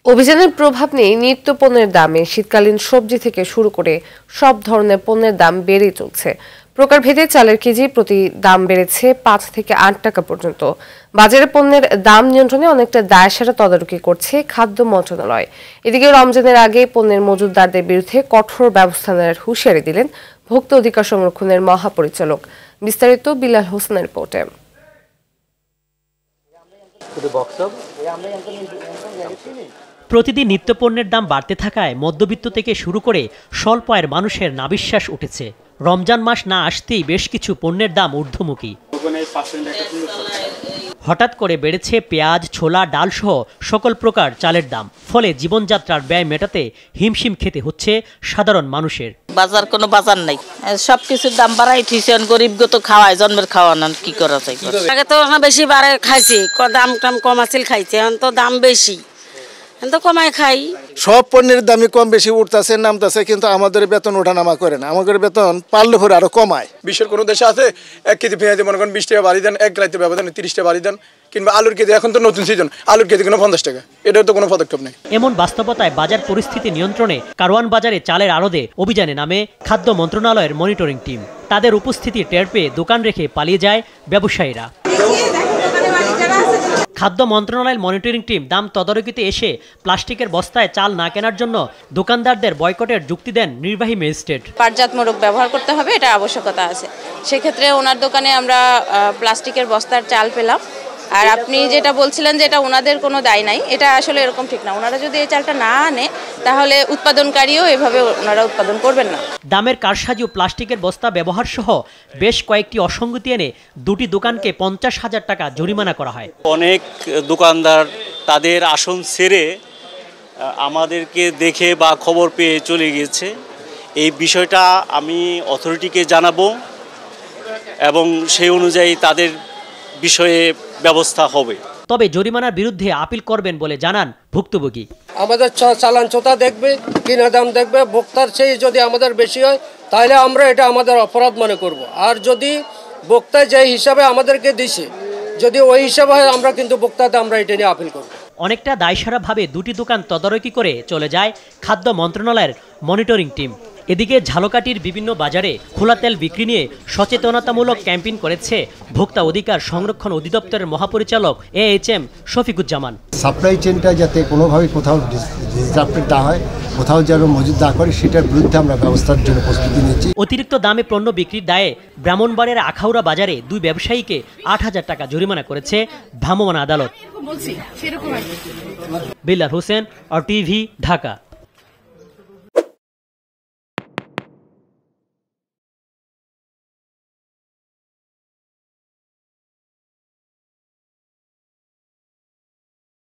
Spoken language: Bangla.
অভিযানের প্রভাব নেই নিত্য পণ্যের দামে। শীতকালীন সবজি থেকে শুরু করে সব ধরনের পণ্যের দাম বেড়েই চলছে। প্রকারভেদে চালের কেজি প্রতি দাম বেড়েছে 5 থেকে 8 টাকা পর্যন্ত। বাজারে পণ্যের দাম নিয়ন্ত্রণে অনেকটা দায়সারা তদারকি করছে খাদ্য মন্ত্রণালয়। এদিকে রমজানের আগে পণ্যের মজুতদারদের বিরুদ্ধে কঠোর ব্যবস্থা নেওয়ার হুঁশিয়ারি দিলেন ভোক্তা অধিকার সংরক্ষণের মহাপরিচালক। বিস্তারিত বিলাল হোসেনের রিপোর্টে। প্রতিদিন নিত্যপণ্যের দাম বাড়তে থাকায় মধ্যবিত্ত থেকে শুরু করে স্বল্প আয়ের মানুষের নাবিশ্বাস উঠেছে। রমজান মাস না আসতেই বেশ কিছু পণ্যের দাম ঊর্ধ্বমুখী। হঠাৎ করে বেড়েছে পেঁয়াজ, ছোলা, ডাল সহ সকল প্রকার চালের দাম। ফলে জীবনযাত্রার ব্যয় মেটাতে হিমশিম খেতে হচ্ছে সাধারণ মানুষের। বাজার কোনো বাজার নাই, সবকিছুর দাম বাড়াই ঠিসেন, গরিব তো খাওয়ায়, জন্মের খাওয়ানো কি করা যায়। আগে তো বেশি বাড়ে খাইছি, দাম টাম কম আছিল খাইছে, এখন তো দাম বেশি, তো কমাই খাই। সব পণ্যের দামই কম বেশি উঠতেছে নামতেছে, কিন্তু আমাদের বেতন ওঠানামা করে না। আমাদের বেতন পারলে পরে আরো কমায়। বিশ্বের কোনো দেশে আছে 1 কেজি পেঁয়াজ মনে করেন 20 টাকা বাড়ি দেন, এক রাইতে ব্যবধানে 30 টাকা বাড়ি দেন, কিংবা আলুর কেজি এখন তো নতুন সিজন, আলুর কেজি কোনো 50 টাকা, এটার তো কোনো পদক্ষেপ নেই। এমন বাস্তবতায় বাজার পরিস্থিতি নিয়ন্ত্রণে কারওয়ান বাজারে চালের আড়তে অভিযানে নামে খাদ্য মন্ত্রণালয়ের মনিটরিং টিম। তাদের উপস্থিতি টের পেয়ে দোকান রেখে পালিয়ে যায় ব্যবসায়ীরা। খাদ্য মন্ত্রণালয়ের মনিটরিং টিম দাম তদারকিতে এসে প্লাস্টিকের বস্তায় চাল না কেনার জন্য দোকানদারদের বয়কটের যুক্তি দেন নির্বাহী ম্যাজিস্ট্রেট। পাটজাত মোড়ক ব্যবহার করতে হবে, এটা আবশ্যকতা আছে। সেক্ষেত্রে ওনার দোকানে আমরা প্লাস্টিকের বস্তার চাল পেলাম। আর আপনি যেটা বলছিলেন যে এটা ওনাদের কোনো দায় নাই, এটা আসলে এরকম ঠিক না। ওনারা যদি এই চালটা না আনে তাহলে উৎপাদনকারীও এভাবে ওনারা উৎপাদন করবেন না। দামের কারসাজি ও প্লাস্টিকের বস্তা ব্যবহার সহ বেশ কয়েকটি অসঙ্গতি এনে দুটি দোকানকে 50,000 টাকা জরিমানা করা হয়। অনেক দোকানদার তাদের আসন ছেড়ে আমাদেরকে দেখে বা খবর পেয়ে চলে গিয়েছে। এই বিষয়টা আমি অথরিটিকে জানাবো এবং সেই অনুযায়ী তাদের বিষয়ে ব্যবস্থা হবে। তবে জরিমানার বিরুদ্ধে আপিল করবেন বলে জানান ভুক্তভোগী। আমাদের চালান চোতা দেখবে, কিনা দাম দেখবে, ভোক্তার চেয়ে যদি আমাদের বেশি হয় তাহলে আমরা এটা আমাদের অপরাধ মনে করব। আর যদি ভোক্তা যে হিসাবে আমাদেরকে দিছে, যদি ওই হিসাবে হয় আমরা কিন্তু ভোক্তাতে আমরা এটা নিয়ে আপিল করব। অনেকটা দায়সারাভাবে দুটি দোকান তদারকি করে চলে যায় খাদ্য মন্ত্রণালয়ের মনিটরিং টিম। এদিকে ঝালকাঠির বিভিন্ন বাজারে খোলা তেল বিক্রি নিয়ে সচেতনতামূলক ক্যাম্পেইন করেছে ভোক্তা অধিকার সংরক্ষণ অধিদপ্তরের মহাপরিচালক AHM শফিকুজ্জামান। সাপ্লাই চেনটা যাতে কোনোভাবে কোথাও ডিসরাপ্টেড না হয়, কোথাও যেন মজুদ না করে, সেটার বিরুদ্ধে আমরা ব্যবস্থার জন্য প্রস্তুতি নিচ্ছি। অতিরিক্ত দামে পণ্য বিক্রির দায়ে ব্রাহ্মণবাড়িয়ার আখাউড়া বাজারে 2 ব্যবসায়ীকে 8,000 টাকা জরিমানা করেছে ভ্রাম্যমাণ আদালত। বিলাল হোসেন, RTV, ঢাকা।